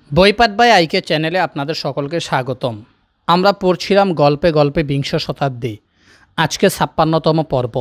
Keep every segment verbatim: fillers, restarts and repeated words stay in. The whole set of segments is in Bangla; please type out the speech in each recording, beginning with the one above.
বইপাঠ বাই আইকে চ্যানেলে আপনাদের সকলকে স্বাগতম। আমরা পড়ছিলাম গল্পে গল্পে বিংশ শতাব্দী। আজকে ছাপ্পান্নতম পর্ব।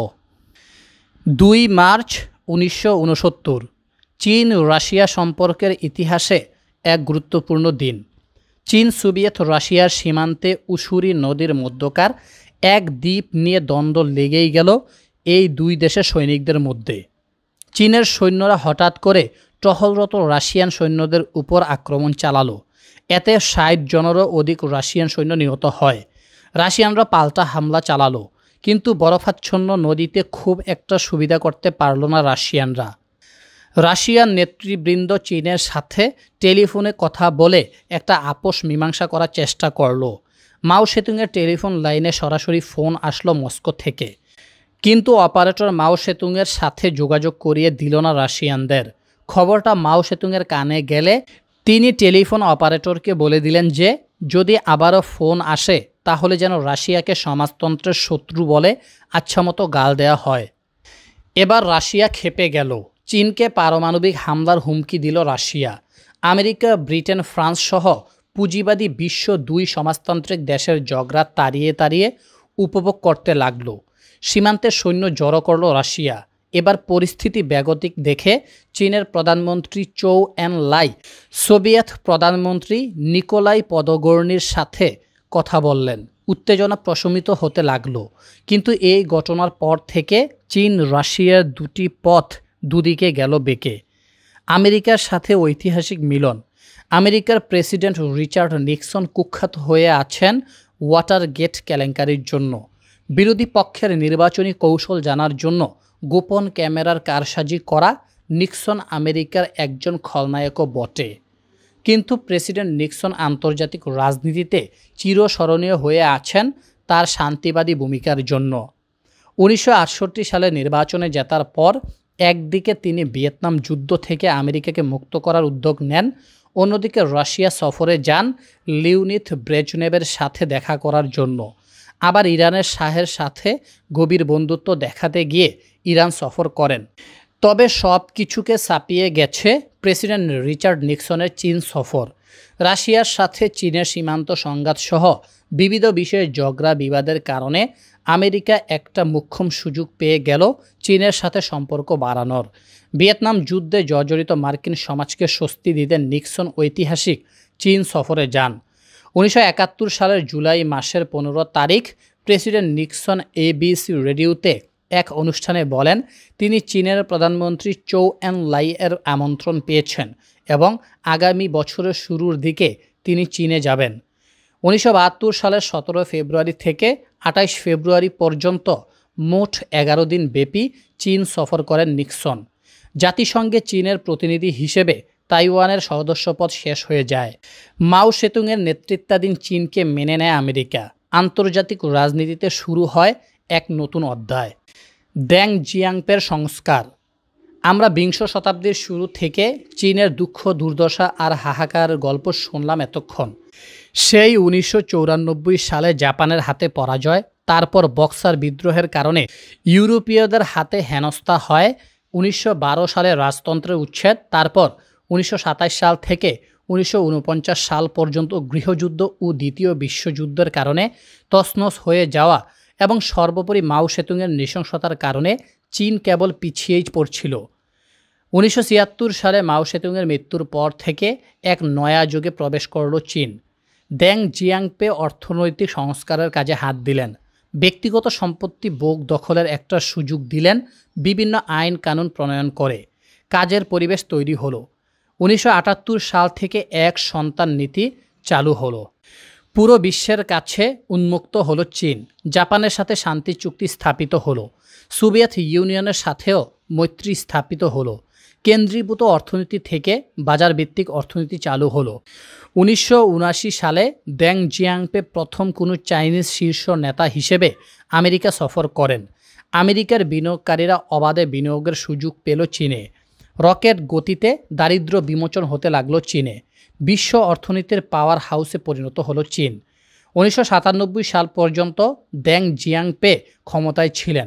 দুই মার্চ উনিশশো উনসত্তর চীন রাশিয়া সম্পর্কের ইতিহাসে এক গুরুত্বপূর্ণ দিন। চীন সোভিয়েত রাশিয়ার সীমান্তে উসুরি নদীর মধ্যকার এক দ্বীপ নিয়ে দ্বন্দ্ব লেগেই গেল এই দুই দেশের সৈনিকদের মধ্যে। চীনের সৈন্যরা হঠাৎ করে টহলরত রাশিয়ান সৈন্যদের উপর আক্রমণ চালালো। এতে ষাট জনেরও অধিক রাশিয়ান সৈন্য নিহত হয়। রাশিয়ানরা পাল্টা হামলা চালালো, কিন্তু বরফাচ্ছন্ন নদীতে খুব একটা সুবিধা করতে পারল না রাশিয়ানরা। রাশিয়ান নেতৃবৃন্দ চীনের সাথে টেলিফোনে কথা বলে একটা আপোষ মীমাংসা করার চেষ্টা করল। মাও সেতুংয়ের টেলিফোন লাইনে সরাসরি ফোন আসলো মস্কো থেকে, কিন্তু অপারেটর মাও সেতুংয়ের সাথে যোগাযোগ করিয়ে দিল না রাশিয়ানদের। খবরটা মাও সেতুংয়ের কানে গেলে তিনি টেলিফোন অপারেটরকে বলে দিলেন যে যদি আবারও ফোন আসে তাহলে যেন রাশিয়াকে সমাজতন্ত্রের শত্রু বলে আচ্ছামতো গাল দেওয়া হয়। এবার রাশিয়া খেপে গেল। চীনকে পারমাণবিক হামলার হুমকি দিল রাশিয়া। আমেরিকা, ব্রিটেন, ফ্রান্স সহ পুঁজিবাদী বিশ্ব দুই সমাজতান্ত্রিক দেশের ঝগড়া তাড়িয়ে তাড়িয়ে উপভোগ করতে লাগলো। সীমান্তে সৈন্য জড়ো করল রাশিয়া। এবার পরিস্থিতি বেগতিক দেখে চীনের প্রধানমন্ত্রী চৌ এন লাই সোভিয়েত প্রধানমন্ত্রী নিকোলাই পদগর্নির সাথে কথা বললেন। উত্তেজনা প্রশমিত হতে লাগলো। কিন্তু এই ঘটনার পর থেকে চীন রাশিয়ার দুটি পথ দুদিকে গেল বেঁকে। আমেরিকার সাথে ঐতিহাসিক মিলন। আমেরিকার প্রেসিডেন্ট রিচার্ড নিক্সন কুখ্যাত হয়ে আছেন ওয়াটারগেট কেলেঙ্কারির জন্য। বিরোধী পক্ষের নির্বাচনী কৌশল জানার জন্য গোপন ক্যামেরার কারসাজি করা নিক্সন আমেরিকার একজন খলনায়কও বটে। কিন্তু প্রেসিডেন্ট নিক্সন আন্তর্জাতিক রাজনীতিতে চিরস্মরণীয় হয়ে আছেন তার শান্তিবাদী ভূমিকার জন্য। উনিশশো আটষট্টি সালে নির্বাচনে জেতার পর একদিকে তিনি ভিয়েতনাম যুদ্ধ থেকে আমেরিকাকে মুক্ত করার উদ্যোগ নেন, অন্যদিকে রাশিয়া সফরে যান লিওনিদ ব্রেজনেভের সাথে দেখা করার জন্য। আবার ইরানের শাহের সাথে গভীর বন্ধুত্ব দেখাতে গিয়ে ইরান সফর করেন। তবে সব কিছুকে ছাপিয়ে গেছে প্রেসিডেন্ট রিচার্ড নিক্সনের চীন সফর। রাশিয়ার সাথে চীনের সীমান্ত সংঘাত সহ বিবিধ বিষয়ে ঝগড়া বিবাদের কারণে আমেরিকা একটা মোক্ষম সুযোগ পেয়ে গেল চীনের সাথে সম্পর্ক বাড়ানোর। ভিয়েতনাম যুদ্ধে জর্জরিত মার্কিন সমাজকে স্বস্তি দিতে নিক্সন ঐতিহাসিক চীন সফরে যান। উনিশশো একাত্তর সালের জুলাই মাসের পনেরো তারিখ প্রেসিডেন্ট নিক্সন এবিসি রেডিওতে এক অনুষ্ঠানে বলেন তিনি চীনের প্রধানমন্ত্রী চৌ এন লাই এর আমন্ত্রণ পেয়েছেন এবং আগামী বছরের শুরুর দিকে তিনি চীনে যাবেন। উনিশশো বাহাত্তর সালের সতেরো ফেব্রুয়ারি থেকে আঠাইশ ফেব্রুয়ারি পর্যন্ত মোট এগারো দিন ব্যাপী চীন সফর করেন নিক্সন। জাতিসংঘে চীনের প্রতিনিধি হিসেবে তাইওয়ানের সদস্যপদ শেষ হয়ে যায়। মাও সেতুংয়ের নেতৃত্বাধীন চীনকে মেনে নেয় আমেরিকা। আন্তর্জাতিক রাজনীতিতে শুরু হয় এক নতুন অধ্যায়। দ্যাং জিয়াংপের সংস্কার। আমরা বিংশ শতাব্দীর শুরু থেকে চীনের দুঃখ দুর্দশা আর হাহাকার গল্প শুনলাম এতক্ষণ। সেই উনিশশো চৌরানব্বই সালে জাপানের হাতে পরাজয়, তারপর বক্সার বিদ্রোহের কারণে ইউরোপীয়দের হাতে হেনস্থা হয়, উনিশশো বারো সালে রাজতন্ত্রের উচ্ছেদ, তারপর উনিশশো সাতাশ সাল থেকে উনিশশো উনপঞ্চাশ সাল পর্যন্ত গৃহযুদ্ধ ও দ্বিতীয় বিশ্বযুদ্ধের কারণে তছনছ হয়ে যাওয়া এবং সর্বোপরি মাও সেতুংয়ের নৃশংসতার কারণে চীন কেবল পিছিয়েই পড়ছিল। উনিশশো ছিয়াত্তর সালে মাও সেতুংয়ের মৃত্যুর পর থেকে এক নয়া যুগে প্রবেশ করল চীন। দ্যাং জিয়াংপে অর্থনৈতিক সংস্কারের কাজে হাত দিলেন, ব্যক্তিগত সম্পত্তি ভোগ দখলের একটা সুযোগ দিলেন, বিভিন্ন আইন কানুন প্রণয়ন করে কাজের পরিবেশ তৈরি হলো। উনিশশো আটাত্তর সাল থেকে এক সন্তান নীতি চালু হলো। পুরো বিশ্বের কাছে উন্মুক্ত হলো চীন। জাপানের সাথে শান্তি চুক্তি স্থাপিত হলো। সোভিয়েত ইউনিয়নের সাথেও মৈত্রী স্থাপিত হলো। কেন্দ্রীভূত অর্থনীতি থেকে বাজারভিত্তিক অর্থনীতি চালু হলো। উনিশশো উনআশি সালে দ্যাং জিয়াংপে প্রথম কোনো চাইনিজ শীর্ষ নেতা হিসেবে আমেরিকা সফর করেন। আমেরিকার বিনিয়োগকারীরা অবাধে বিনিয়োগের সুযোগ পেল চীনে। রকেট গতিতে দারিদ্র্য বিমোচন হতে লাগলো চীনে। বিশ্ব অর্থনীতির পাওয়ার হাউসে পরিণত হলো চীন। উনিশশো সাতানব্বই সাল পর্যন্ত দ্যাং জিয়াংপে ক্ষমতায় ছিলেন।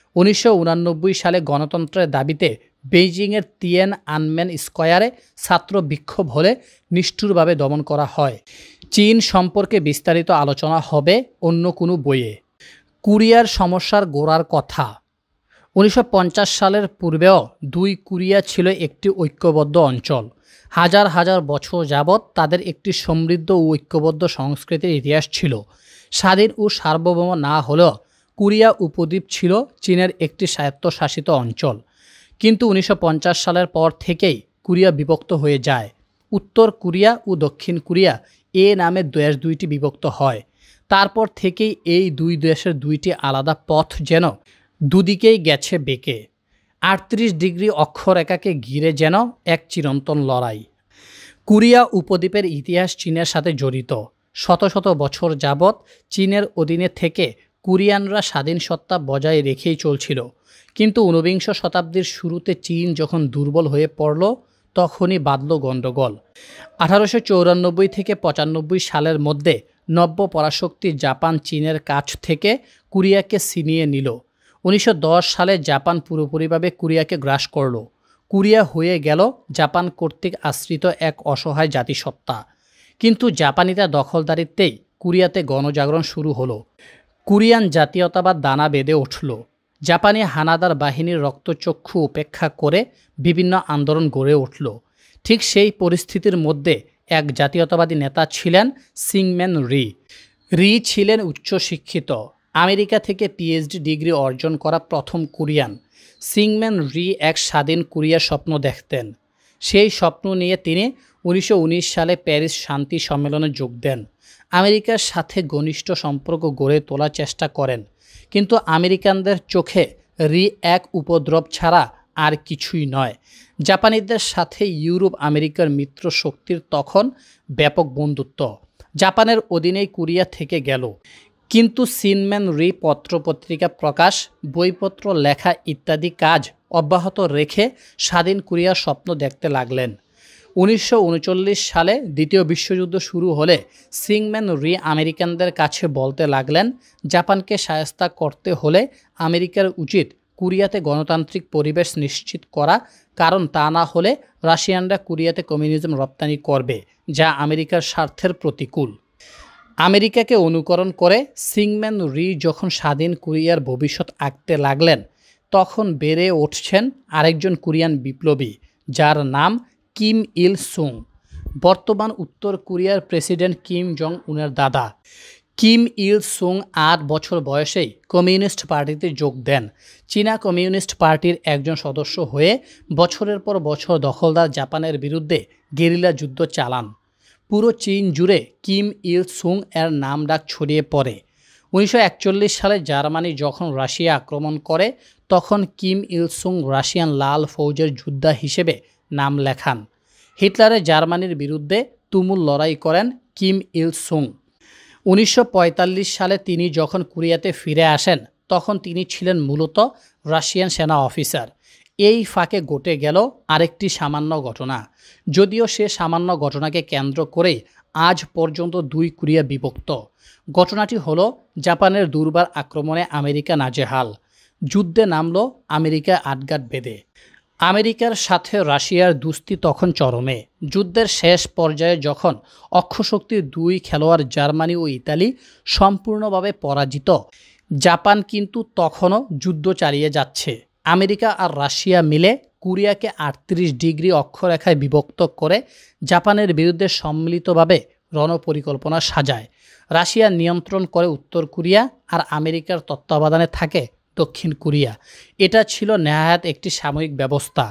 উনিশশো উনানব্বই সালে গণতন্ত্রের দাবিতে বেইজিংয়ের তিয়ান আনমেন স্কয়ারে ছাত্র বিক্ষোভ হলে নিষ্ঠুরভাবে দমন করা হয়। চীন সম্পর্কে বিস্তারিত আলোচনা হবে অন্য কোনো বইয়ে। কোরিয়ার সমস্যার গোড়ার কথা। উনিশশো পঞ্চাশ সালের পূর্বেও দুই কোরিয়া ছিল একটি ঐক্যবদ্ধ অঞ্চল। হাজার হাজার বছর যাবৎ তাদের একটি সমৃদ্ধ ও ঐক্যবদ্ধ সংস্কৃতির ইতিহাস ছিল। স্বাধীন ও সার্বভৌম না হলেও কোরিয়া উপদ্বীপ ছিল চীনের একটি স্বায়ত্তশাসিত অঞ্চল। কিন্তু উনিশশো পঞ্চাশ সালের পর থেকেই কোরিয়া বিভক্ত হয়ে যায়। উত্তর কোরিয়া ও দক্ষিণ কোরিয়া এ নামে দেশ দুইটি বিভক্ত হয়। তারপর থেকেই এই দুই দেশের দুইটি আলাদা পথ যেন দুদিকেই গেছে বেঁকে। আটত্রিশ ডিগ্রি অক্ষরেখাকে ঘিরে যেন এক চিরন্তন লড়াই। কোরিয়া উপদ্বীপের ইতিহাস চীনের সাথে জড়িত। শত শত বছর যাবৎ চীনের অধীনে থেকে কোরিয়ানরা স্বাধীন সত্তা বজায় রেখেই চলছিল। কিন্তু ঊনবিংশ শতাব্দীর শুরুতে চীন যখন দুর্বল হয়ে পড়ল, তখনই বাধল গণ্ডগোল। আঠারোশো চৌরানব্বই থেকে পঁচানব্বই সালের মধ্যে নব্য পরাশক্তি জাপান চীনের কাছ থেকে কোরিয়াকে ছিনিয়ে নিল। উনিশশো দশ সালে জাপান পুরোপুরিভাবে কোরিয়াকে গ্রাস করল। কোরিয়া হয়ে গেল জাপান কর্তৃক আশ্রিত এক অসহায় জাতিসত্তা। কিন্তু জাপানিরা দখলদারিত্বেই কোরিয়াতে গণজাগরণ শুরু হলো। কোরিয়ান জাতীয়তাবাদ দানা বেঁধে উঠল। জাপানি হানাদার বাহিনীর রক্তচক্ষু উপেক্ষা করে বিভিন্ন আন্দোলন গড়ে উঠল। ঠিক সেই পরিস্থিতির মধ্যে এক জাতীয়তাবাদী নেতা ছিলেন সিংম্যান রি। রি ছিলেন উচ্চশিক্ষিত। আমেরিকা থেকে পিএইচডি ডিগ্রি অর্জন করা প্রথম কোরিয়ান। সিংম্যান রি এক স্বাধীন কোরিয়ার স্বপ্ন দেখতেন। সেই স্বপ্ন নিয়ে তিনি উনিশশো উনিশ সালে প্যারিস শান্তি সম্মেলনে যোগ দেন। আমেরিকার সাথে ঘনিষ্ঠ সম্পর্ক গড়ে তোলার চেষ্টা করেন। কিন্তু আমেরিকানদের চোখে রি এক উপদ্রব ছাড়া আর কিছুই নয়। জাপানিদের সাথে ইউরোপ আমেরিকার মিত্র শক্তির তখন ব্যাপক বন্ধুত্ব। জাপানের অধীনেই কোরিয়া থেকে গেল। কিন্তু সিংম্যান রি পত্রপত্রিকা প্রকাশ, বইপত্র লেখা ইত্যাদি কাজ অব্যাহত রেখে স্বাধীন কোরিয়ার স্বপ্ন দেখতে লাগলেন। উনিশশো উনচল্লিশ সালে দ্বিতীয় বিশ্বযুদ্ধ শুরু হলে সিংম্যান রি আমেরিকানদের কাছে বলতে লাগলেন, জাপানকে শায়েস্তা করতে হলে আমেরিকার উচিত কোরিয়াতে গণতান্ত্রিক পরিবেশ নিশ্চিত করা, কারণ তা না হলে রাশিয়ানরা কোরিয়াতে কমিউনিজম রপ্তানি করবে, যা আমেরিকার স্বার্থের প্রতিকূল। আমেরিকাকে অনুকরণ করে সিংম্যান রি যখন স্বাধীন কোরিয়ার ভবিষ্যৎ আঁকতে লাগলেন, তখন বেড়ে উঠছেন আরেকজন কোরিয়ান বিপ্লবী, যার নাম কিম ইল সুং। বর্তমান উত্তর কোরিয়ার প্রেসিডেন্ট কিম জং উনের দাদা। কিম ইল সুং আট বছর বয়সেই কমিউনিস্ট পার্টিতে যোগ দেন। চীনা কমিউনিস্ট পার্টির একজন সদস্য হয়ে বছরের পর বছর দখলদার জাপানের বিরুদ্ধে গেরিলা যুদ্ধ চালান। পুরো চীন জুড়ে কিম ইল সুং এর নাম ডাক ছড়িয়ে পড়ে। উনিশশো একচল্লিশ সালে জার্মানি যখন রাশিয়া আক্রমণ করে, তখন কিম ইল সুং রাশিয়ান লাল ফৌজের যোদ্ধা হিসেবে নাম লেখান। হিটলারের জার্মানির বিরুদ্ধে তুমুল লড়াই করেন কিম ইল সুং। উনিশশো পঁয়তাল্লিশ সালে তিনি যখন কোরিয়াতে ফিরে আসেন, তখন তিনি ছিলেন মূলত রাশিয়ান সেনা অফিসার। এই ফাঁকে ঘটে গেল আরেকটি সামান্য ঘটনা। যদিও সে সামান্য ঘটনাকে কেন্দ্র করে আজ পর্যন্ত দুই কোরিয়া বিভক্ত। ঘটনাটি হলো জাপানের দুর্বার আক্রমণে আমেরিকা নাজেহাল। যুদ্ধে নামল আমেরিকা আটঘাট বেঁধে। আমেরিকার সাথে রাশিয়ার দুস্তি তখন চরমে। যুদ্ধের শেষ পর্যায়ে যখন অক্ষশক্তির দুই খেলোয়াড় জার্মানি ও ইতালি সম্পূর্ণভাবে পরাজিত, জাপান কিন্তু তখনও যুদ্ধ চালিয়ে যাচ্ছে। আমেরিকা আর রাশিয়া মিলে কোরিয়াকে আটত্রিশ ডিগ্রি অক্ষরেখায় বিভক্ত করে জাপানের বিরুদ্ধে সম্মিলিতভাবে রণপরিকল্পনা সাজায়। রাশিয়া নিয়ন্ত্রণ করে উত্তর কোরিয়া আর আমেরিকার তত্ত্বাবধানে থাকে দক্ষিণ কোরিয়া। এটা ছিল নেহায়াত একটি সাময়িক ব্যবস্থা।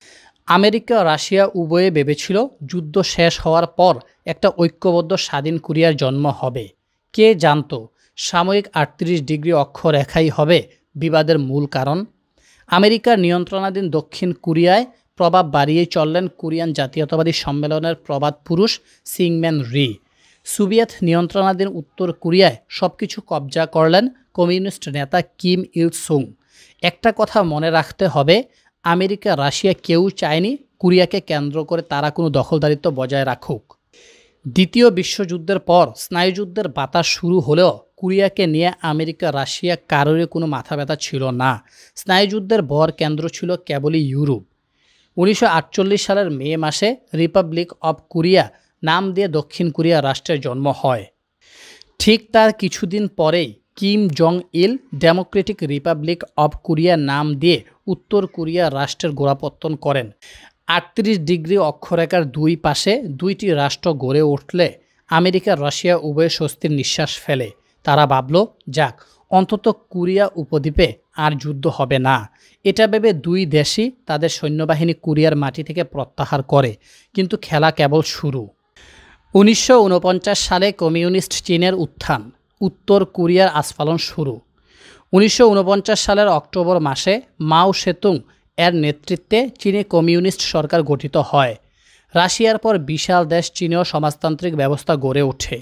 আমেরিকা রাশিয়া উভয়ে ভেবেছিল যুদ্ধ শেষ হওয়ার পর একটা ঐক্যবদ্ধ স্বাধীন কোরিয়ার জন্ম হবে। কে জানতো সাময়িক আটত্রিশ ডিগ্রি অক্ষরেখাই হবে বিবাদের মূল কারণ। আমেরিকার নিয়ন্ত্রণাধীন দক্ষিণ কোরিয়ায় প্রভাব বাড়িয়ে চললেন কোরিয়ান জাতীয়তাবাদী সম্মেলনের প্রবাদ পুরুষ সিংম্যান রি। সোভিয়েত নিয়ন্ত্রণাধীন উত্তর কোরিয়ায় সব কিছু কবজা করলেন কমিউনিস্ট নেতা কিম ইল সুং। একটা কথা মনে রাখতে হবে, আমেরিকা রাশিয়া কেউ চায়নি কোরিয়াকে কেন্দ্র করে তারা কোনো দখলদারিত্ব বজায় রাখুক। দ্বিতীয় বিশ্বযুদ্ধের পর স্নায়ুযুদ্ধের বাতাস শুরু হলেও কোরিয়াকে নিয়ে আমেরিকা রাশিয়া কারোরই কোনো মাথা ব্যথা ছিল না। স্নায়ুযুদ্ধের ভর কেন্দ্র ছিল কেবলই ইউরোপ। উনিশশো আটচল্লিশ সালের মে মাসে রিপাবলিক অব কোরিয়া নাম দিয়ে দক্ষিণ কোরিয়া রাষ্ট্রের জন্ম হয়। ঠিক তার কিছুদিন পরেই Kim Jong Il Democratic Republic of Korea নাম দিয়ে উত্তর কোরিয়া রাষ্ট্রের গোড়াপত্তন করেন। আটত্রিশ ডিগ্রি অক্ষরেখার দুই পাশে দুইটি রাষ্ট্র গড়ে উঠলে আমেরিকা রাশিয়া উভয় স্বস্তির নিঃশ্বাস ফেলে। তারা ভাবল, যাক, অন্তত কোরিয়া উপদ্বীপে আর যুদ্ধ হবে না। এটা ভেবে দুই দেশই তাদের সৈন্যবাহিনী কোরিয়ার মাটি থেকে প্রত্যাহার করে। কিন্তু খেলা কেবল শুরু। উনিশশো উনপঞ্চাশ সালে কমিউনিস্ট চীনের উত্থান, উত্তর কোরিয়ার আস্ফালন শুরু। উনিশশো উনপঞ্চাশ সালের অক্টোবর মাসে মাও সেতুং এর নেতৃত্বে চীনে কমিউনিস্ট সরকার গঠিত হয়। রাশিয়ার পর বিশাল দেশ চীনেও সমাজতান্ত্রিক ব্যবস্থা গড়ে ওঠে।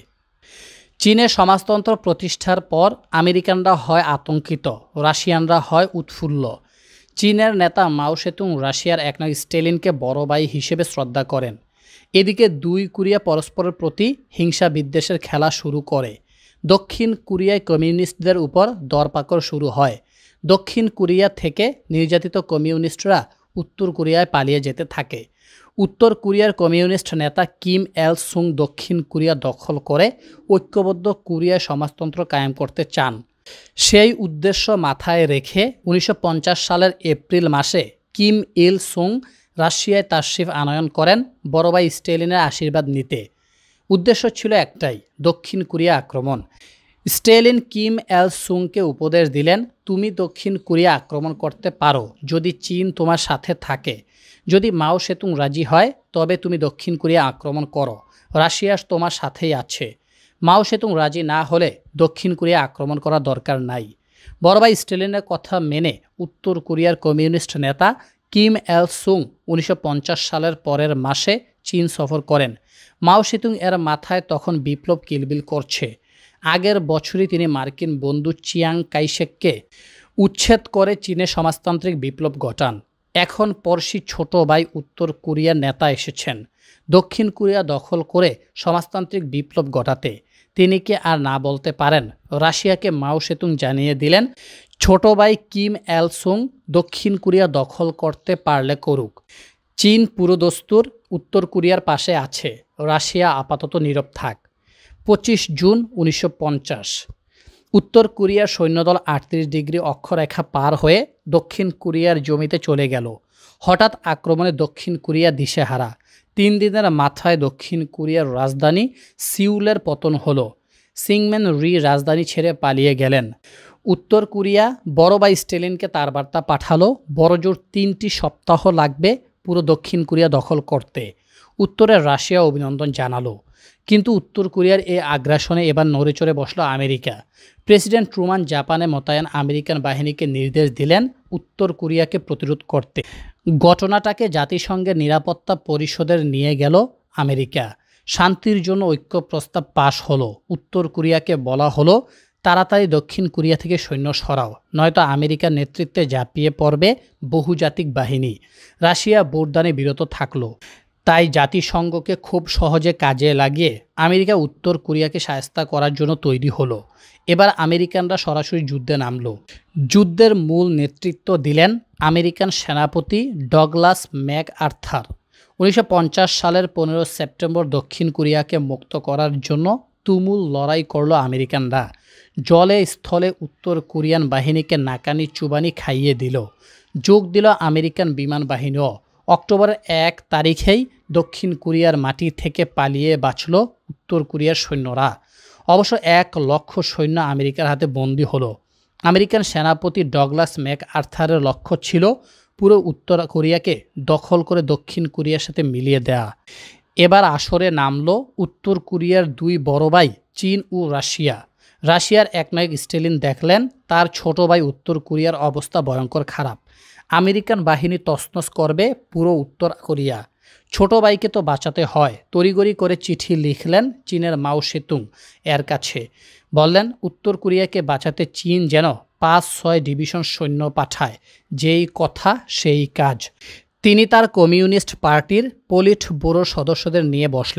চীনে সমাজতন্ত্র প্রতিষ্ঠার পর আমেরিকানরা হয় আতঙ্কিত, রাশিয়ানরা হয় উৎফুল্ল। চীনের নেতা মাও সেতুং রাশিয়ার একনায়ক স্টেলিনকে বড় ভাই হিসেবে শ্রদ্ধা করেন। এদিকে দুই কোরিয়া পরস্পরের প্রতি হিংসা বিদ্বেষের খেলা শুরু করে। দক্ষিণ কোরিয়ায় কমিউনিস্টদের উপর দরপাকড় শুরু হয়। দক্ষিণ কোরিয়া থেকে নির্যাতিত কমিউনিস্টরা উত্তর কোরিয়ায় পালিয়ে যেতে থাকে। উত্তর কোরিয়ার কমিউনিস্ট নেতা কিম এল সুং দক্ষিণ কোরিয়া দখল করে ঐক্যবদ্ধ কোরিয়ায় সমাজতন্ত্র কায়েম করতে চান। সেই উদ্দেশ্য মাথায় রেখে উনিশশো পঞ্চাশ সালের এপ্রিল মাসে কিম ইল সুং রাশিয়ায় তাশরিফ আনয়ন করেন বড় ভাই স্টেলিনের আশীর্বাদ নিতে। উদ্দেশ্য ছিল একটাই, দক্ষিণ কোরিয়া আক্রমণ। স্টেলিন কিম এল সুংকে উপদেশ দিলেন, তুমি দক্ষিণ কোরিয়া আক্রমণ করতে পারো যদি চীন তোমার সাথে থাকে। যদি মাও সেতুং রাজি হয় তবে তুমি দক্ষিণ কোরিয়া আক্রমণ করো, রাশিয়া তোমার সাথেই আছে। মাও সেতুং রাজি না হলে দক্ষিণ কোরিয়া আক্রমণ করার দরকার নাই। বড় ভাই স্টেলিনের কথা মেনে উত্তর কোরিয়ার কমিউনিস্ট নেতা কিম এল সুং উনিশশো পঞ্চাশ সালের পরের মাসে চীন সফর করেন। মাও সেতুং এর মাথায় তখন বিপ্লব কিলবিল করছে। আগের বছরই তিনি মার্কিন বন্ধু চিয়াং কাইশেককে উচ্ছেদ করে চীনে সমাজতান্ত্রিক বিপ্লব ঘটান। এখন পরশি ছোট ভাই উত্তর কোরিয়ার নেতা এসেছেন দক্ষিণ কোরিয়া দখল করে সমাজতান্ত্রিক বিপ্লব ঘটাতে। তিনি কি আর না বলতে পারেন? রাশিয়াকে মাও সেতুং জানিয়ে দিলেন, ছোট ভাই কিম এল সুং দক্ষিণ কোরিয়া দখল করতে পারলে করুক। চীন পুরোদস্তুর উত্তর কোরিয়ার পাশে আছে, রাশিয়া আপাতত নীরব থাক। পঁচিশ জুন উনিশশো পঞ্চাশ উত্তর কোরিয়ার সৈন্যদল আটত্রিশ ডিগ্রি অক্ষরেখা পার হয়ে দক্ষিণ কোরিয়ার জমিতে চলে গেল। হঠাৎ আক্রমণে দক্ষিণ কোরিয়া দিশেহারা। তিন দিনের মাথায় দক্ষিণ কোরিয়ার রাজধানী সিউলের পতন হলো। সিংম্যান রি রাজধানী ছেড়ে পালিয়ে গেলেন। উত্তর কোরিয়া বড় ভাই স্টেলিনকে তার বার্তা পাঠালো, বড়জোর তিনটি সপ্তাহ লাগবে পুরো দক্ষিণ কোরিয়া দখল করতে। উত্তরের রাশিয়া অভিনন্দন জানালো। কিন্তু উত্তর কোরিয়ার এই আগ্রাসনে এবার নড়ে চড়ে বসল আমেরিকা। প্রেসিডেন্ট ট্রুমান জাপানে মোতায়েন আমেরিকান বাহিনীকে নির্দেশ দিলেন উত্তর কোরিয়াকে প্রতিরোধ করতে। ঘটনাটাকে জাতিসংঘের নিরাপত্তা পরিষদের নিয়ে গেল আমেরিকা। শান্তির জন্য ঐক্য প্রস্তাব পাশ হলো। উত্তর কোরিয়াকে বলা হলো, তাড়াতাড়ি দক্ষিণ কোরিয়া থেকে সৈন্য সরাও, নয়তো আমেরিকার নেতৃত্বে ঝাঁপিয়ে পড়বে বহুজাতিক বাহিনী। রাশিয়া ভোটদানে বিরত থাকলো। তাই জাতিসংঘকে খুব সহজে কাজে লাগিয়ে আমেরিকা উত্তর কোরিয়াকে শায়েস্তা করার জন্য তৈরি হলো। এবার আমেরিকানরা সরাসরি যুদ্ধে নামলো। যুদ্ধের মূল নেতৃত্ব দিলেন আমেরিকান সেনাপতি ডগলাস ম্যাক আর্থার। উনিশশো পঞ্চাশ সালের পনেরো সেপ্টেম্বর দক্ষিণ কোরিয়াকে মুক্ত করার জন্য তুমুল লড়াই করল আমেরিকানরা। জলে স্থলে উত্তর কোরিয়ান বাহিনীকে নাকানি চুবানি খাইয়ে দিল। যোগ দিল আমেরিকান বিমান বাহিনীও। অক্টোবরের এক তারিখেই দক্ষিণ কোরিয়ার মাটি থেকে পালিয়ে বাঁচল উত্তর কোরিয়ার সৈন্যরা। অবশ্য এক লক্ষ সৈন্য আমেরিকার হাতে বন্দী হলো। আমেরিকান সেনাপতি ডগলাস ম্যাক আর্থারের লক্ষ্য ছিল পুরো উত্তর কোরিয়াকে দখল করে দক্ষিণ কোরিয়ার সাথে মিলিয়ে দেয়া। এবার আসরে নামলো উত্তর কোরিয়ার দুই বড় ভাই চীন ও রাশিয়া। রাশিয়ার একনায়ক স্টেলিন দেখলেন তার ছোট ভাই উত্তর কোরিয়ার অবস্থা ভয়ঙ্কর খারাপ। আমেরিকান বাহিনী তছনছ করবে পুরো উত্তর কোরিয়া। ছোট ভাইকে তো বাঁচাতে হয়। তড়িগড়ি করে চিঠি লিখলেন চীনের মাও সেতুং এর কাছে। বললেন উত্তর কোরিয়াকে বাঁচাতে চীন যেন পাঁচ ছয় ডিভিশন সৈন্য পাঠায়। যেই কথা সেই কাজ। তিনি তার কমিউনিস্ট পার্টির পলিট ব্যুরোর সদস্যদের নিয়ে বসলেন।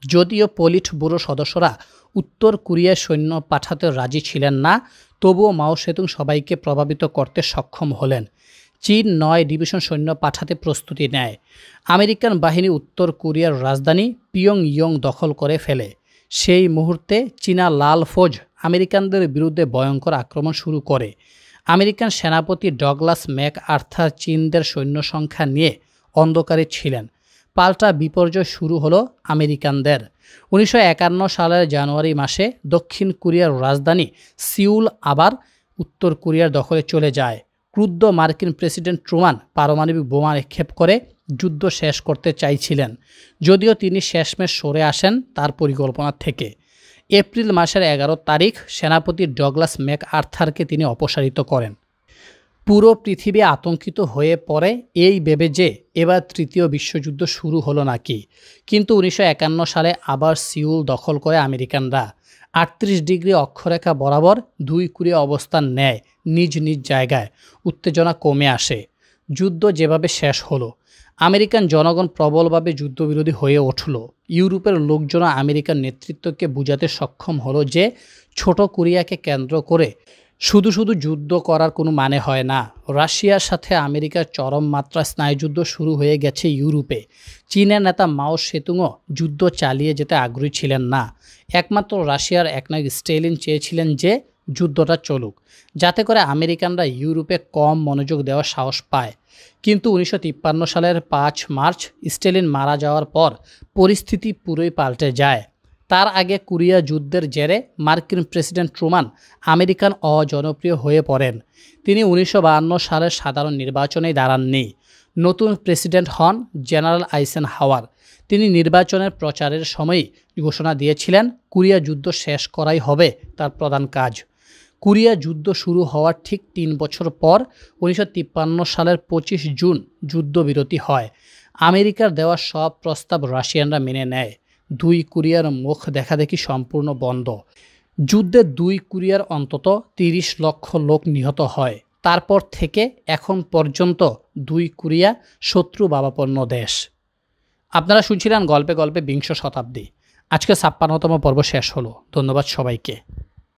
যদিও পলিট ব্যুরো সদস্যরা উত্তর কোরিয়ায় সৈন্য পাঠাতে রাজি ছিলেন না, তবুও মাও সেতুং সবাইকে প্রভাবিত করতে সক্ষম হলেন। চীন নয় ডিভিশন সৈন্য পাঠাতে প্রস্তুতি নেয়। আমেরিকান বাহিনী উত্তর কোরিয়ার রাজধানী পিয়ংইয়ং দখল করে ফেলে। সেই মুহূর্তে চীনা লাল ফৌজ আমেরিকানদের বিরুদ্ধে ভয়ঙ্কর আক্রমণ শুরু করে। আমেরিকান সেনাপতি ডগলাস ম্যাক আর্থার চীনদের সৈন্য সংখ্যা নিয়ে অন্ধকারে ছিলেন। পাল্টা বিপর্যয় শুরু হলো আমেরিকানদের। উনিশশো একান্ন সালের জানুয়ারি মাসে দক্ষিণ কোরিয়ার রাজধানী সিউল আবার উত্তর কোরিয়ার দখলে চলে যায়। ক্রুদ্ধ মার্কিন প্রেসিডেন্ট ট্রুমান পারমাণবিক বোমা নিক্ষেপ করে যুদ্ধ শেষ করতে চাইছিলেন, যদিও তিনি শেষমেশ সরে আসেন তার পরিকল্পনা থেকে। এপ্রিল মাসের এগারো তারিখ সেনাপতি ডগলাস ম্যাক আর্থারকে তিনি অপসারিত করেন। পুরো পৃথিবী আতঙ্কিত হয়ে পড়ে এই ভেবে যে এবার তৃতীয় বিশ্বযুদ্ধ শুরু হলো নাকি। কিন্তু উনিশশো একান্ন সালে আবার সিউল দখল করে আমেরিকানরা। আটত্রিশ ডিগ্রি অক্ষরেখা বরাবর দুই কোরিয়া অবস্থান নেয় নিজ নিজ জায়গায়। উত্তেজনা কমে আসে। যুদ্ধ যেভাবে শেষ হলো, আমেরিকান জনগণ প্রবলভাবে যুদ্ধবিরোধী হয়ে উঠল। ইউরোপের লোকজন আমেরিকান নেতৃত্বকে বোঝাতে সক্ষম হলো যে ছোট কোরিয়াকে কেন্দ্র করে শুধু শুধু যুদ্ধ করার কোনো মানে হয় না। রাশিয়ার সাথে আমেরিকার চরম মাত্রা স্নায়ুযুদ্ধ শুরু হয়ে গেছে ইউরোপে। চীনের নেতা মাও সেতুংও যুদ্ধ চালিয়ে যেতে আগ্রহী ছিলেন না। একমাত্র রাশিয়ার একনায়ক স্ট্যালিন চেয়েছিলেন যে যুদ্ধটা চলুক, যাতে করে আমেরিকানরা ইউরোপে কম মনোযোগ দেওয়ার সাহস পায়। কিন্তু উনিশশো তিপ্পান্ন সালের পাঁচ মার্চ স্ট্যালিন মারা যাওয়ার পর পরিস্থিতি পুরোই পাল্টে যায়। তার আগে কোরিয়া যুদ্ধের জেরে মার্কিন প্রেসিডেন্ট ট্রুমান আমেরিকান অজনপ্রিয় হয়ে পড়েন। তিনি উনিশশো বাহান্ন সালের সাধারণ নির্বাচনে দাঁড়াননি। নতুন প্রেসিডেন্ট হন জেনারেল আইসেনহাওয়ার। তিনি নির্বাচনের প্রচারের সময়ই ঘোষণা দিয়েছিলেন কোরিয়া যুদ্ধ শেষ করাই হবে তার প্রধান কাজ। কোরিয়া যুদ্ধ শুরু হওয়ার ঠিক তিন বছর পর উনিশশো তিপ্পান্ন সালের পঁচিশ জুন যুদ্ধবিরতি হয়। আমেরিকার দেওয়া সব প্রস্তাব রাশিয়ানরা মেনে নেয়। দুই কোরিয়ার মুখ দেখাদেখি সম্পূর্ণ বন্ধ। যুদ্ধে দুই কোরিয়ার অন্তত তিরিশ লক্ষ লোক নিহত হয়। তারপর থেকে এখন পর্যন্ত দুই কোরিয়া শত্রু ভাবাপন্ন দেশ। আপনারা শুনছিলেন গল্পে গল্পে বিংশ শতাব্দী। আজকে ছাপ্পান্নতম পর্ব শেষ হলো। ধন্যবাদ সবাইকে।